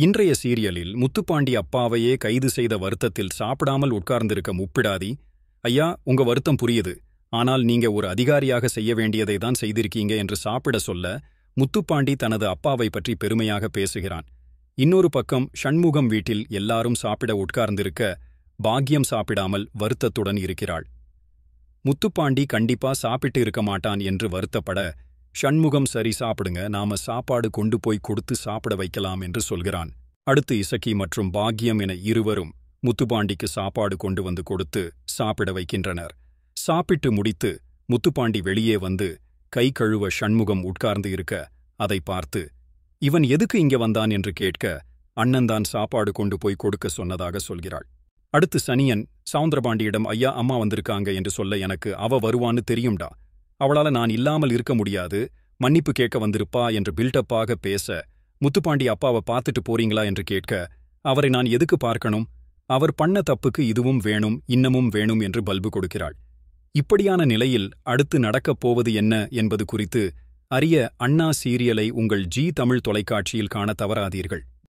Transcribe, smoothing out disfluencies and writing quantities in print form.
இன்றைய சீரியலில் முத்துப்பாண்டி அப்பாவையே கைது செய்த வருத்தத்தில் சாப்பிடாமல் உட்கார்ந்திருக்க முப்பிடாதி, ஐயா உங்க வருத்தம் புரியுது, ஆனால் நீங்க ஒரு அதிகாரியாக செய்ய வேண்டியதை தான் செய்திருக்கீங்க என்று சாப்பிட சொல்ல முத்துப்பாண்டி தனது அப்பாவை பற்றி பெருமையாக பேசுகிறான். இன்னொரு பக்கம் ஷண்முகம் வீட்டில் எல்லாரும் சாப்பிட உட்கார்ந்திருக்க பாக்யம் சாப்பிடாமல் வருத்தத்துடன் இருக்கிறாள். முத்துப்பாண்டி கண்டிப்பா சாப்பிட்டு இருக்க மாட்டான் என்று வருத்தப்பட ஷண்முகம் சரி சாப்பிடுங்க, நாம சாப்பாடு கொண்டு போய் கொடுத்து சாப்பிட வைக்கலாம் என்று சொல்கிறான். அடுத்து இசக்கி மற்றும் பாக்யம் என இருவரும் முத்துப்பாண்டிக்கு சாப்பாடு கொண்டு வந்து கொடுத்து சாப்பிட வைக்கின்றனர். சாப்பிட்டு முடித்து முத்துப்பாண்டி வெளியே வந்து கை கழுவ ஷண்முகம் உட்கார்ந்து இருக்க அதை பார்த்து, இவன் எதுக்கு இங்க வந்தான் என்று கேட்க அண்ணன்தான் சாப்பாடு கொண்டு போய் கொடுக்க சொன்னதாக சொல்கிறாள். அடுத்து சனியன் சவுந்தரபாண்டியிடம் ஐயா அம்மா வந்திருக்காங்க என்று சொல்ல எனக்கு அவ வருவான்னு தெரியும்டா, அவளால நான் இல்லாமல் இருக்க முடியாது, மன்னிப்பு கேட்க வந்திருப்பா என்று பில்டப்பாக பேச முத்துப்பாண்டி அப்பாவை பார்த்துட்டு போறீங்களா என்று கேட்க அவரை நான் எதுக்கு பார்க்கணும், அவர் பண்ண தப்புக்கு இதுவும் வேணும் இன்னமும் வேணும் என்று பல்பு கொடுக்கிறாள். இப்படியான நிலையில் அடுத்து நடக்கப் போவது என்ன என்பது குறித்து அறிய அண்ணா சீரியலை உங்கள் ஜி தமிழ் தொலைக்காட்சியில் காண தவறாதீர்கள்.